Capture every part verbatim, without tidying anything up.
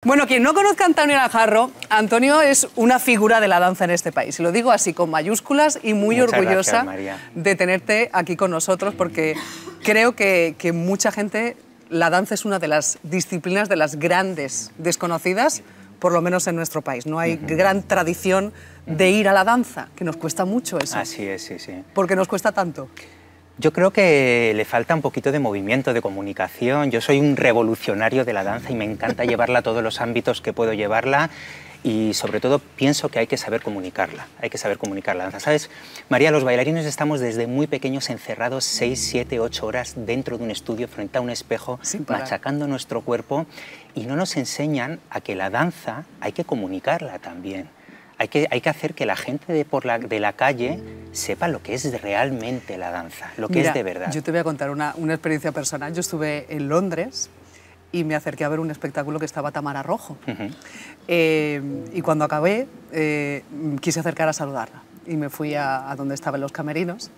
Bueno, quien no conozca a Antonio Najarro, Antonio es una figura de la danza en este país. Y lo digo así, con mayúsculas, y muy Muchas orgullosa gracias, de tenerte aquí con nosotros, porque creo que, que mucha gente, la danza es una de las disciplinas de las grandes desconocidas, por lo menos en nuestro país. No hay uh-huh. gran tradición de ir a la danza, que nos cuesta mucho eso. Así es, sí, sí. ¿Por qué nos cuesta tanto? Yo creo que le falta un poquito de movimiento, de comunicación. Yo soy un revolucionario de la danza y me encanta llevarla a todos los ámbitos que puedo llevarla, y sobre todo pienso que hay que saber comunicarla, hay que saber comunicar la danza. ¿Sabes, María? Los bailarines estamos desde muy pequeños encerrados seis, siete, ocho horas dentro de un estudio frente a un espejo, machacando nuestro cuerpo, y no nos enseñan a que la danza hay que comunicarla también. Hay que, hay que hacer que la gente de, por la, de la calle sepa lo que es realmente la danza, lo que Mira, es de verdad. Yo te voy a contar una, una experiencia personal. Yo estuve en Londres y me acerqué a ver un espectáculo que estaba Tamara Rojo. Uh-huh. eh, y cuando acabé, eh, quise acercar a saludarla. Y me fui a, a donde estaban los camerinos.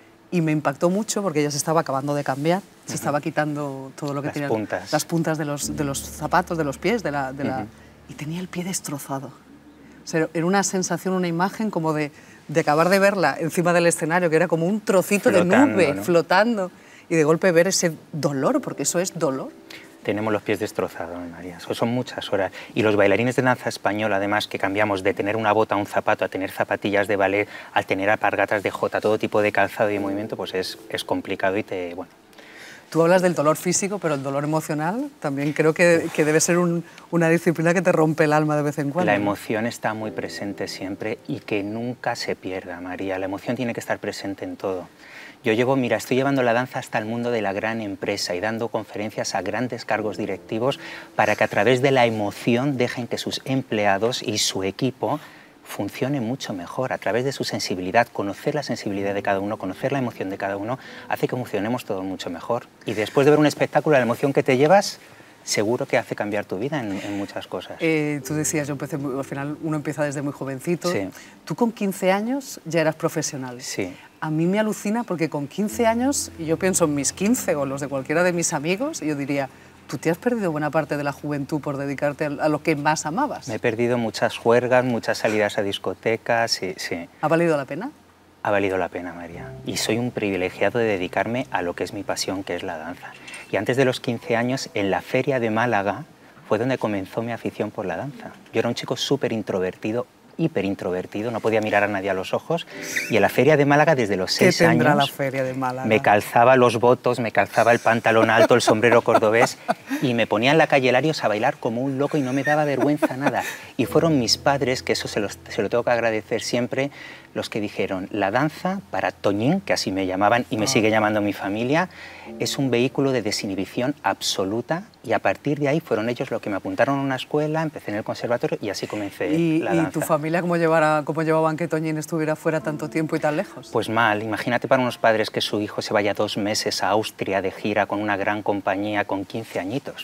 Y me impactó mucho porque ella se estaba acabando de cambiar, uh-huh. se estaba quitando todo lo que las tenía. Puntas. Las puntas de los, de los zapatos, de los pies, de la, de la, uh-huh. y tenía el pie destrozado. O sea, era una sensación, una imagen como de, de acabar de verla encima del escenario, que era como un trocito flotando, de nube, ¿no? Flotando, y de golpe ver ese dolor, porque eso es dolor. Tenemos los pies destrozados, María. Eso son muchas horas. Y los bailarines de danza española, además, que cambiamos de tener una bota a un zapato a tener zapatillas de ballet, al tener alpargatas de jota, todo tipo de calzado y de movimiento, pues es, es complicado y te... bueno. Tú hablas del dolor físico, pero el dolor emocional también creo que, que debe ser un, una disciplina que te rompe el alma de vez en cuando. La emoción está muy presente siempre y que nunca se pierda, María. La emoción tiene que estar presente en todo. Yo llevo, mira, estoy llevando la danza hasta el mundo de la gran empresa y dando conferencias a grandes cargos directivos para que a través de la emoción dejen que sus empleados y su equipo funcione mucho mejor. A través de su sensibilidad, conocer la sensibilidad de cada uno, conocer la emoción de cada uno, hace que funcionemos todos mucho mejor. Y después de ver un espectáculo, la emoción que te llevas, seguro que hace cambiar tu vida en, en muchas cosas. Eh, tú decías, yo empecé, muy, al final uno empieza desde muy jovencito. Sí. Tú con quince años ya eras profesional. Sí. A mí me alucina porque con quince años, y yo pienso en mis quince o los de cualquiera de mis amigos, y yo diría, tú te has perdido buena parte de la juventud por dedicarte a lo que más amabas. Me he perdido muchas juergas, muchas salidas a discotecas, sí, sí. ¿Ha valido la pena? Ha valido la pena, María. Y soy un privilegiado de dedicarme a lo que es mi pasión, que es la danza. Y antes de los quince años, en la Feria de Málaga, fue donde comenzó mi afición por la danza. Yo era un chico súper introvertido, hiper introvertido, no podía mirar a nadie a los ojos, y en la Feria de Málaga desde los seis ¿Qué tendrá años la Feria de Málaga? Me calzaba los botos, me calzaba el pantalón alto, el sombrero cordobés, y me ponía en la calle Larios a bailar como un loco y no me daba vergüenza nada. Y fueron mis padres, que eso se, los, se lo tengo que agradecer siempre, los que dijeron, la danza para Toñín, que así me llamaban y me oh. sigue llamando mi familia, es un vehículo de desinhibición absoluta, y a partir de ahí fueron ellos los que me apuntaron a una escuela, empecé en el conservatorio y así comencé ¿Y, la ¿Y danza. tu familia cómo, llevara, cómo llevaban que Toñín estuviera fuera tanto tiempo y tan lejos? Pues mal, imagínate para unos padres que su hijo se vaya dos meses a Austria de gira con una gran compañía con quince añitos.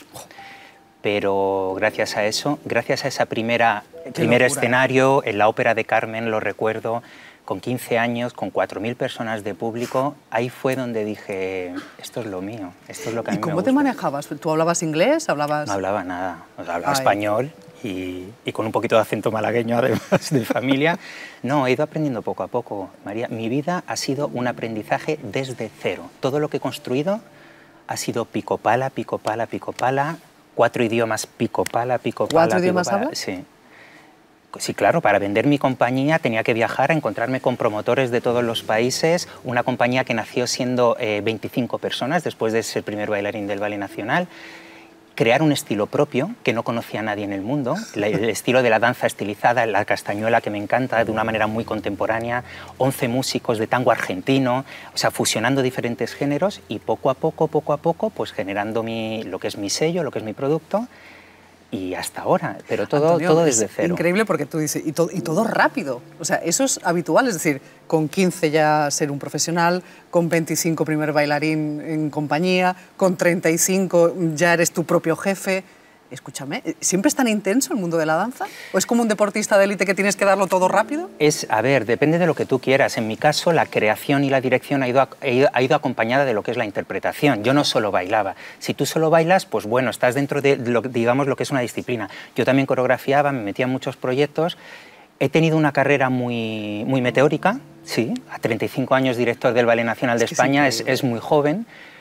Pero gracias a eso, gracias a esa primera primer escenario en la Ópera de Carmen, lo recuerdo, con quince años, con cuatro mil personas de público, ahí fue donde dije, esto es lo mío, esto es lo que a mí me gusta. ¿Y cómo te manejabas? ¿Tú hablabas inglés? ¿Hablabas...? No hablaba nada, o sea, hablaba Ay. español y, y con un poquito de acento malagueño, además, de familia. No, he ido aprendiendo poco a poco, María. Mi vida ha sido un aprendizaje desde cero. Todo lo que he construido ha sido pico pala, pico pala, pico pala, cuatro idiomas, pico pala, pico pala. ¿Cuatro idiomas hablas? Sí. Sí, claro, para vender mi compañía tenía que viajar a encontrarme con promotores de todos los países, una compañía que nació siendo eh, veinticinco personas después de ser el primer bailarín del Ballet Nacional, crear un estilo propio que no conocía a nadie en el mundo, el estilo de la danza estilizada, la castañuela que me encanta de una manera muy contemporánea, once músicos de tango argentino, o sea, fusionando diferentes géneros y poco a poco, poco a poco, pues generando mi, lo que es mi sello, lo que es mi producto, y hasta ahora, pero todo, Antonio, todo desde es cero. Increíble porque tú dices, y, to, y todo rápido, o sea, eso es habitual, es decir, con quince ya ser un profesional, con veinticinco primer bailarín en compañía, con treinta y cinco ya eres tu propio jefe, escúchame, ¿siempre es tan intenso el mundo de la danza? ¿O es como un deportista de élite que tienes que darlo todo rápido? Es, a ver, depende de lo que tú quieras. En mi caso, la creación y la dirección ha ido, a, ha ido acompañada de lo que es la interpretación. Yo no solo bailaba. Si tú solo bailas, pues bueno, estás dentro de, lo, digamos, lo que es una disciplina. Yo también coreografiaba, me metía en muchos proyectos. He tenido una carrera muy, muy meteórica, sí. A treinta y cinco años director del Ballet Nacional de es que España, es, es muy joven,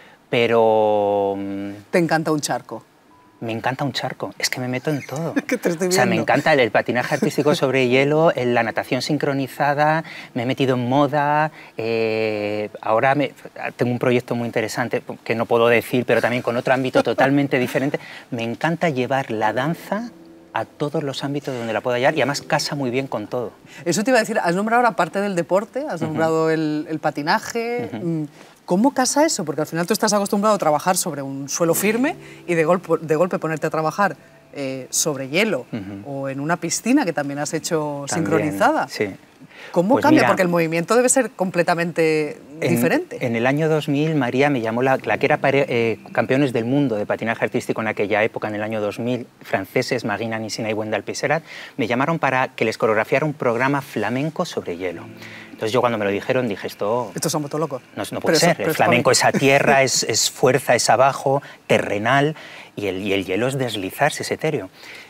pero... ¿Te encanta un charco? Me encanta un charco, es que me meto en todo. ¿Qué te estoy viendo? O sea, me encanta el, el patinaje artístico sobre hielo, el, la natación sincronizada, me he metido en moda, eh, ahora me, tengo un proyecto muy interesante que no puedo decir, pero también con otro ámbito totalmente diferente. Me encanta llevar la danza a todos los ámbitos donde la pueda hallar y además casa muy bien con todo. Eso te iba a decir, has nombrado ahora parte del deporte, has nombrado uh-huh. el, el patinaje. Uh-huh. ¿Cómo casa eso? Porque al final tú estás acostumbrado a trabajar sobre un suelo firme y de golpe, de golpe ponerte a trabajar eh, sobre hielo uh-huh. o en una piscina que también has hecho también, sincronizada. Sí. ¿Cómo pues cambia? Mira, porque el movimiento debe ser completamente en, diferente. En el año dos mil, María me llamó, la, la que era pare, eh, campeones del mundo de patinaje artístico en aquella época, en el año dos mil, franceses, Marina Nisina y Wendell Piserat, me llamaron para que les coreografiara un programa flamenco sobre hielo. Entonces yo cuando me lo dijeron dije, esto... Estos son muy locos. No, no puede pero ser, eso, el flamenco es a tierra, es, es fuerza, es abajo, terrenal, y el, y el hielo es deslizarse, es etéreo.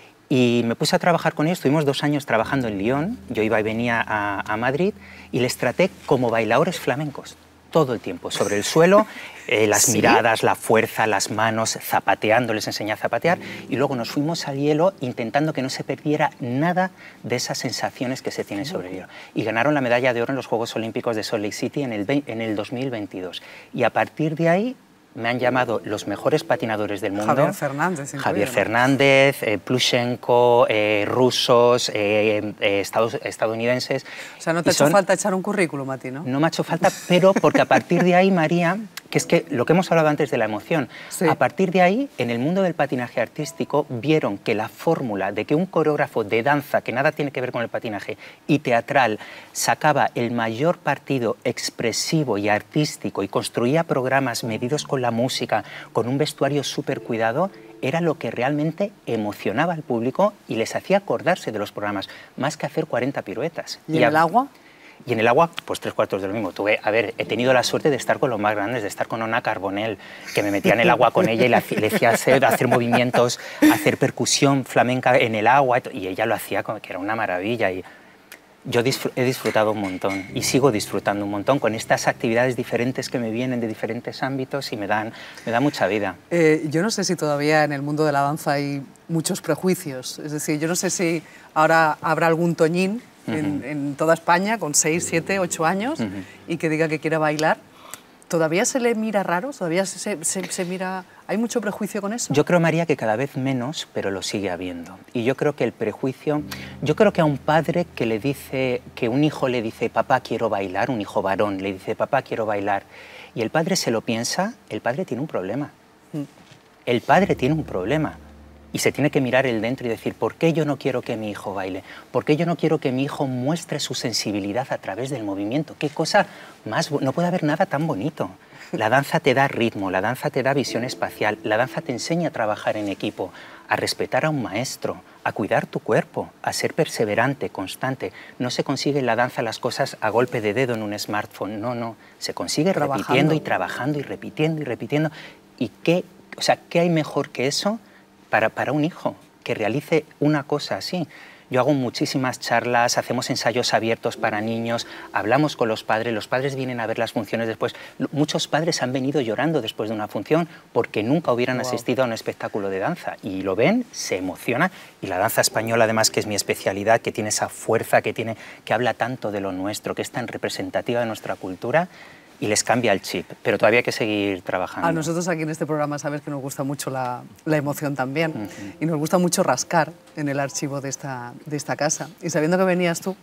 Y me puse a trabajar con ellos, estuvimos dos años trabajando en Lyon, yo iba y venía a, a Madrid, y les traté como bailadores flamencos, todo el tiempo, sobre el suelo, eh, las ¿Sí? miradas, la fuerza, las manos, zapateando, les enseñé a zapatear, y luego nos fuimos al hielo intentando que no se perdiera nada de esas sensaciones que se tienen sobre el hielo. Y ganaron la medalla de oro en los Juegos Olímpicos de Salt Lake City en el, en el dos mil veintidós. Y a partir de ahí me han llamado los mejores patinadores del mundo. Javier Fernández. Javier Fernández, eh, Plushenko, eh, rusos, eh, eh, estados, estadounidenses. O sea, no te ha hecho son... falta echar un currículum a ti, ¿no? No me ha hecho falta, pero porque a partir de ahí, María, que es que lo que hemos hablado antes de la emoción, sí. a partir de ahí, en el mundo del patinaje artístico, vieron que la fórmula de que un coreógrafo de danza, que nada tiene que ver con el patinaje, y teatral, sacaba el mayor partido expresivo y artístico y construía programas medidos con la música, con un vestuario súper cuidado, era lo que realmente emocionaba al público y les hacía acordarse de los programas, más que hacer cuarenta piruetas. ¿Y en el agua? Y en el agua, pues tres cuartos de lo mismo. Tuve, a ver, he tenido la suerte de estar con los más grandes, de estar con Ona Carbonell, que me metía en el agua con ella y le, le hacía hacer, hacer movimientos, hacer percusión flamenca en el agua, y ella lo hacía, como que era una maravilla. Y yo disfr he disfrutado un montón y sigo disfrutando un montón con estas actividades diferentes que me vienen de diferentes ámbitos y me dan, me dan mucha vida. Eh, yo no sé si todavía en el mundo de la danza hay muchos prejuicios. Es decir, yo no sé si ahora habrá algún Toñín en, uh-huh. en toda España con seis, siete, ocho años uh-huh. y que diga que quiere bailar. ¿Todavía se le mira raro? ¿Todavía se, se, se mira...? ¿Hay mucho prejuicio con eso? Yo creo, María, que cada vez menos, pero lo sigue habiendo. Y yo creo que el prejuicio... Yo creo que a un padre que le dice... que un hijo le dice, papá, quiero bailar, un hijo varón le dice, papá, quiero bailar, y el padre se lo piensa, el padre tiene un problema. Mm. El padre tiene un problema. Y se tiene que mirar el dentro y decir, ¿por qué yo no quiero que mi hijo baile? ¿Por qué yo no quiero que mi hijo muestre su sensibilidad a través del movimiento? ¿Qué cosa más? No puede haber nada tan bonito. La danza te da ritmo, la danza te da visión espacial, la danza te enseña a trabajar en equipo, a respetar a un maestro, a cuidar tu cuerpo, a ser perseverante, constante. No se consigue en la danza las cosas a golpe de dedo en un smartphone, no, no. Se consigue trabajando. repitiendo y trabajando y repitiendo y repitiendo. ¿Y qué, o sea, qué hay mejor que eso para, para un hijo que realice una cosa así? Yo hago muchísimas charlas, hacemos ensayos abiertos para niños, hablamos con los padres, los padres vienen a ver las funciones después. Muchos padres han venido llorando después de una función porque nunca hubieran wow. asistido a un espectáculo de danza. Y lo ven, se emocionan. Y la danza española, además, que es mi especialidad, que tiene esa fuerza, que, tiene, que habla tanto de lo nuestro, que es tan representativa de nuestra cultura, y les cambia el chip, pero todavía hay que seguir trabajando. A nosotros aquí en este programa sabes que nos gusta mucho la, la emoción también uh-huh. y nos gusta mucho rascar en el archivo de esta, de esta casa. Y sabiendo que venías tú,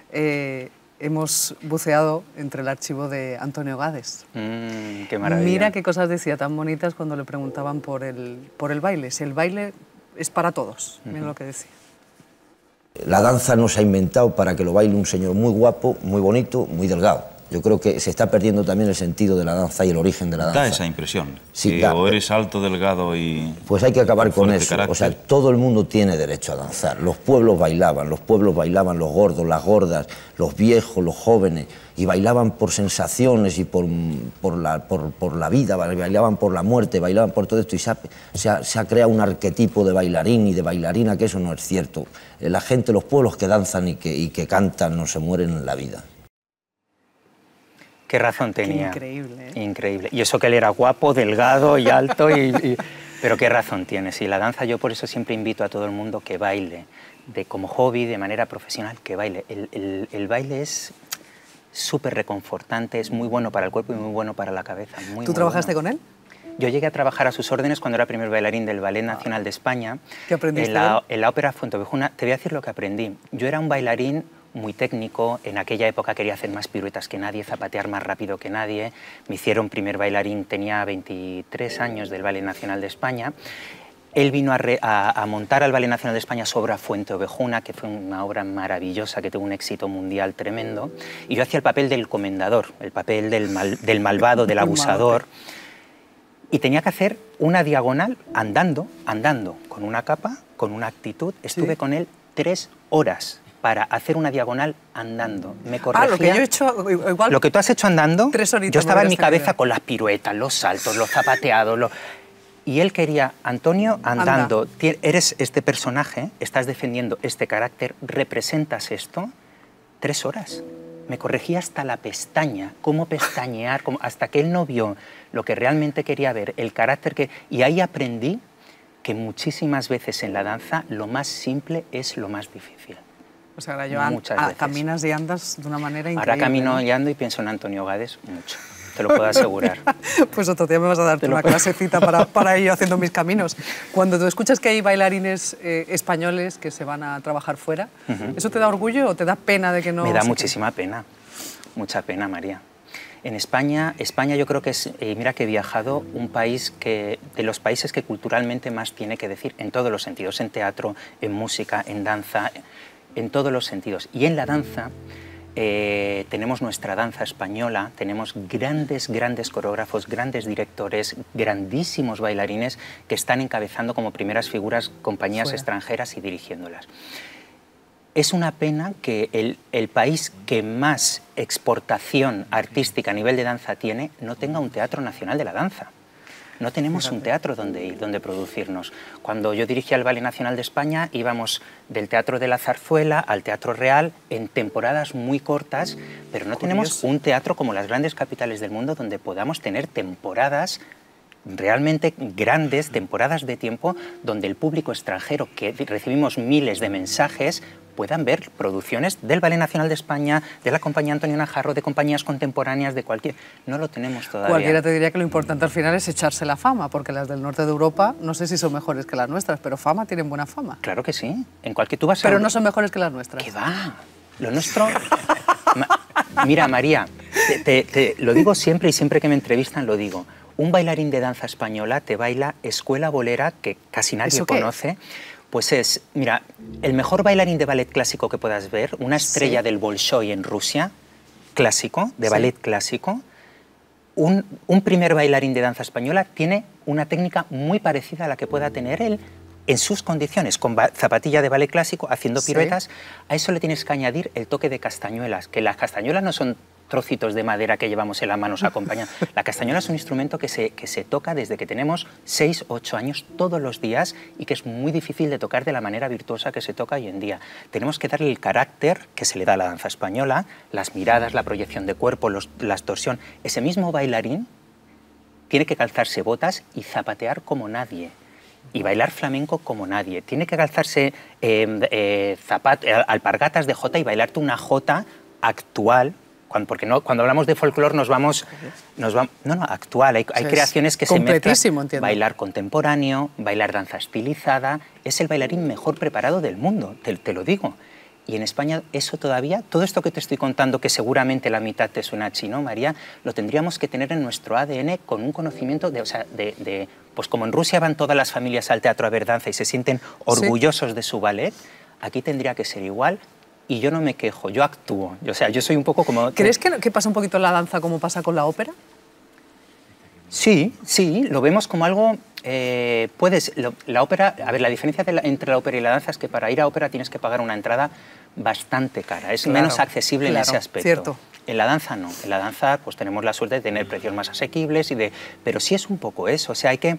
eh, hemos buceado entre el archivo de Antonio Gades. Mm, ¡Qué maravilla! Mira qué cosas decía tan bonitas cuando le preguntaban por el, por el baile. Si el baile es para todos, uh-huh. mira lo que decía. La danza no se ha inventado para que lo baile un señor muy guapo, muy bonito, muy delgado. Yo creo que se está perdiendo también el sentido de la danza y el origen de la danza. Da esa impresión. Sí, que da. O eres alto, delgado y... Pues hay que acabar con eso. carácter. O sea, todo el mundo tiene derecho a danzar. Los pueblos bailaban, los pueblos bailaban los gordos, las gordas, los viejos, los jóvenes, y bailaban por sensaciones y por, por, la, por, por la vida, bailaban por la muerte, bailaban por todo esto, y se ha, se, ha, se ha creado un arquetipo de bailarín y de bailarina que eso no es cierto. La gente, los pueblos que danzan y que, y que cantan no se mueren en la vida. Qué razón tenía. Qué increíble. ¿eh? Increíble. Y eso que él era guapo, delgado y alto, y, y... pero qué razón tiene. Sí, la danza, yo por eso siempre invito a todo el mundo que baile, de, como hobby, de manera profesional, que baile. El, el, el baile es súper reconfortante, es muy bueno para el cuerpo y muy bueno para la cabeza. Muy, ¿Tú muy trabajaste bueno. con él? Yo llegué a trabajar a sus órdenes cuando era primer bailarín del Ballet Nacional de España. ¿Qué aprendiste? En la, en la ópera Fuentovejuna. Te voy a decir lo que aprendí. Yo era un bailarín muy técnico, en aquella época quería hacer más piruetas que nadie, zapatear más rápido que nadie. Me hicieron primer bailarín, tenía veintitrés años del Ballet Nacional de España. Él vino a, re, a, a montar al Ballet Nacional de España su obra Fuentovejuna, que fue una obra maravillosa, que tuvo un éxito mundial tremendo. Y yo hacía el papel del comendador, el papel del, mal, del malvado, del abusador. Y tenía que hacer una diagonal andando, andando, con una capa, con una actitud. Estuve ¿Sí? con él tres horas para hacer una diagonal andando. Me corregía. Ah, lo que yo he hecho igual. Lo que tú has hecho andando, tres horitas, yo estaba en mi cabeza idea. con las piruetas, los saltos, los zapateados. Lo... Y él quería, Antonio, andando. Anda. Eres este personaje, estás defendiendo este carácter, representas esto, tres horas. Me corregía hasta la pestaña, cómo pestañear, cómo, hasta que él no vio lo que realmente quería ver, el carácter que... Y ahí aprendí que muchísimas veces en la danza lo más simple es lo más difícil. O sea, ahora yo an a, caminas y andas de una manera increíble. Ahora camino ¿no? y ando y pienso en Antonio Gades mucho, te lo puedo asegurar. Pues otro día me vas a darte una clasecita para, para ir haciendo mis caminos. Cuando tú escuchas que hay bailarines eh, españoles que se van a trabajar fuera, uh-huh. ¿eso te da orgullo o te da pena de que no...? Me da muchísima pena, mucha pena, María. En España, España yo creo que es, eh, mira que he viajado, un país que, de los países que culturalmente más tiene que decir, en todos los sentidos, en teatro, en música, en danza, en todos los sentidos. Y en la danza eh, tenemos nuestra danza española, tenemos grandes, grandes coreógrafos, grandes directores, grandísimos bailarines que están encabezando como primeras figuras compañías Fuera. extranjeras y dirigiéndolas. Es una pena que el, el país que más exportación artística a nivel de danza tiene no tenga un teatro nacional de la danza. No tenemos Fíjate. un teatro donde ir, donde producirnos. Cuando yo dirigía el Ballet Nacional de España, íbamos del Teatro de la Zarzuela al Teatro Real en temporadas muy cortas, pero no Curioso. tenemos un teatro como las grandes capitales del mundo donde podamos tener temporadas realmente grandes, temporadas de tiempo, donde el público extranjero, que recibimos miles de mensajes, puedan ver producciones del Ballet Nacional de España, de la compañía Antonio Najarro, de compañías contemporáneas, de cualquier... No lo tenemos todavía. Cualquiera te diría que lo importante al final es echarse la fama, porque las del norte de Europa, no sé si son mejores que las nuestras, pero fama tienen buena fama. Claro que sí. En cualquier... Tú vas a... Pero no son mejores que las nuestras. ¿Qué va? Lo nuestro... Ma... Mira, María, te, te, te lo digo siempre y siempre que me entrevistan lo digo. Un bailarín de danza española te baila Escuela Bolera, que casi nadie conoce. Pues es, mira, el mejor bailarín de ballet clásico que puedas ver, una estrella ¿Sí? del Bolshoi en Rusia, clásico, de ¿Sí? ballet clásico. Un, un primer bailarín de danza española tiene una técnica muy parecida a la que pueda tener él en sus condiciones, con zapatilla de ballet clásico, haciendo piruetas. ¿Sí? A eso le tienes que añadir el toque de castañuelas, que las castañuelas no son trocitos de madera que llevamos en las manos acompañados. La castañuela es un instrumento que se, que se toca desde que tenemos seis, ocho años todos los días y que es muy difícil de tocar de la manera virtuosa que se toca hoy en día. Tenemos que darle el carácter que se le da a la danza española, las miradas, la proyección de cuerpo, los, la extorsión. Ese mismo bailarín tiene que calzarse botas y zapatear como nadie. Y bailar flamenco como nadie. Tiene que calzarse eh, eh, zapat, eh, alpargatas de jota y bailarte una jota actual. Cuando, porque no, cuando hablamos de folclore nos vamos, nos vamos... No, no, actual. Hay, hay creaciones que se mezclan. Entiendo. Bailar contemporáneo, bailar danza estilizada. Es el bailarín mejor preparado del mundo, te, te lo digo. Y en España eso todavía, todo esto que te estoy contando, que seguramente la mitad te suena chino, María, lo tendríamos que tener en nuestro A D N con un conocimiento de... O sea, de, de pues como en Rusia van todas las familias al teatro a ver danza y se sienten orgullosos sí. de su ballet, aquí tendría que ser igual. y yo no me quejo, yo actúo. O sea, yo soy un poco como... ¿Crees que, que pasa un poquito en la danza como pasa con la ópera? Sí, sí, lo vemos como algo... Eh, puedes, lo, la ópera, a ver, la diferencia de la, entre la ópera y la danza es que para ir a ópera tienes que pagar una entrada bastante cara, es Claro, menos accesible claro, en ese aspecto. cierto. En la danza no, en la danza pues tenemos la suerte de tener precios más asequibles, y de, pero sí es un poco eso, o sea, hay que...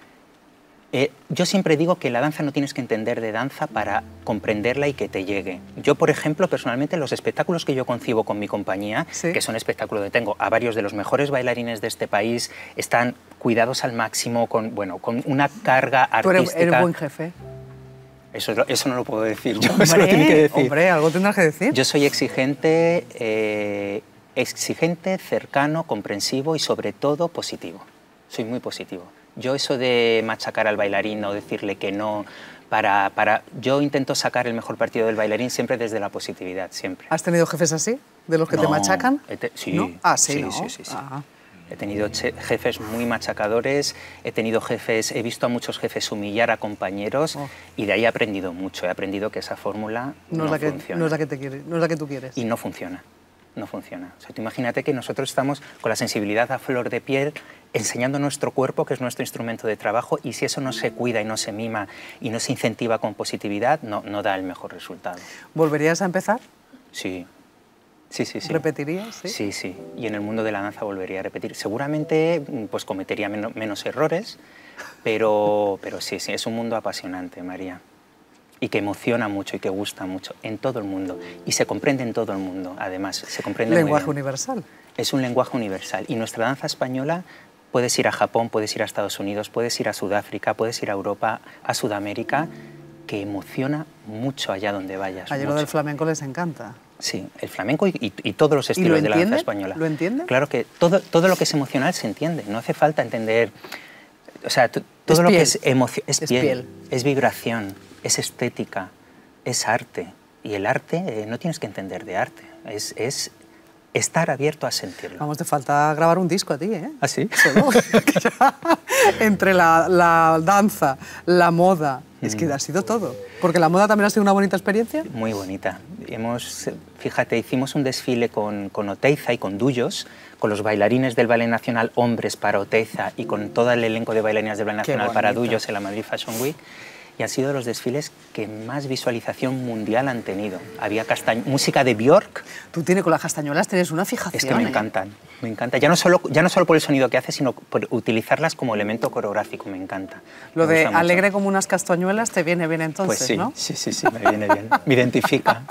Eh, yo siempre digo que la danza no tienes que entender de danza para comprenderla y que te llegue. Yo, por ejemplo, personalmente, los espectáculos que yo concibo con mi compañía, ¿Sí? que son espectáculos de tengo a varios de los mejores bailarines de este país, están cuidados al máximo, con, bueno, con una carga Tú artística... eres, eres buen jefe. Eso, es lo- eso no lo puedo decir yo, Hombre, eso lo tiene que decir. hombre, algo tendrás que decir. Yo soy exigente, eh, exigente, cercano, comprensivo y sobre todo positivo. Soy muy positivo. Yo eso de machacar al bailarín o decirle que no, para, para, yo intento sacar el mejor partido del bailarín siempre desde la positividad, siempre. ¿Has tenido jefes así? ¿De los que te No, machacan? he te- sí, ¿No? Ah, sí, sí, ¿no? sí, sí, sí. Ajá. He tenido che- jefes muy machacadores, he tenido jefes, he visto a muchos jefes humillar a compañeros Oh. y de ahí he aprendido mucho. He aprendido que esa fórmula No, no, es la que, funciona. no es la que te quiere, no es la que tú quieres. Y no funciona, no funciona. O sea, tú imagínate que nosotros estamos con la sensibilidad a flor de piel enseñando nuestro cuerpo, que es nuestro instrumento de trabajo, y si eso no se cuida y no se mima y no se incentiva con positividad, no, no da el mejor resultado. ¿Volverías a empezar? Sí, sí, sí. sí. ¿Repetirías? Sí. Sí, sí. Y en el mundo de la danza volvería a repetir. Seguramente pues cometería men- menos errores, pero, pero sí, sí, es un mundo apasionante, María. Y que emociona mucho y que gusta mucho en todo el mundo. Y se comprende en todo el mundo, además. Se comprende muy Lenguaje bien. universal. Es un lenguaje universal. Y nuestra danza española, puedes ir a Japón, puedes ir a Estados Unidos, puedes ir a Sudáfrica, puedes ir a Europa, a Sudamérica, que emociona mucho allá donde vayas. Ayer lo mucho. del flamenco les encanta. Sí, el flamenco y, y- y todos los lo estilos de la danza entienden? española. ¿Lo entienden? Claro que todo, todo lo que es emocional se entiende, no hace falta entender... O sea, t- todo Es lo piel. que es emoción es, Es piel, piel. es vibración, es estética, es arte. Y el arte eh, no tienes que entender de arte, es, es estar abierto a sentirlo. Vamos, te falta grabar un disco a ti, ¿eh? ¿Ah, sí? Solo. Entre la, la danza, la moda, es Mm. que ha sido todo. Porque la moda también ha sido una bonita experiencia. Muy bonita. Hemos, fíjate, hicimos un desfile con, con Oteiza y con Duyos, con los bailarines del Ballet Nacional hombres para Oteiza y con todo el elenco de bailarines del Ballet Qué Nacional para bonito. Duyos en la Madrid Fashion Week. Y han sido los desfiles que más visualización mundial han tenido. Había castañ- música de Björk. Tú tienes con las castañuelas, tienes una fijación. Es que me ¿eh? encantan, me encanta. Ya no, solo, ya no solo por el sonido que hace, sino por utilizarlas como elemento coreográfico, me encanta. Lo Me de gusta mucho. alegre como unas castañuelas te viene bien entonces, Pues sí, ¿no? sí, sí, sí, me viene bien. Me identifica.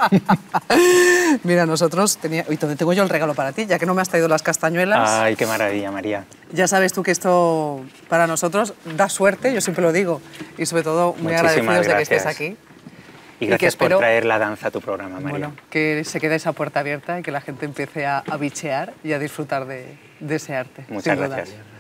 Mira, nosotros tenía... Y donde tengo yo el regalo para ti, ya que no me has traído las castañuelas. Ay, qué maravilla, María. Ya sabes tú que esto para nosotros da suerte, yo siempre lo digo. Y sobre todo muy Muchísimas agradecidos de que estés gracias. aquí. Y que gracias espero- por traer la danza a tu programa, María. Bueno, que se quede esa puerta abierta y que la gente empiece a, a bichear y a disfrutar de, de ese arte. Muchas sin duda. gracias.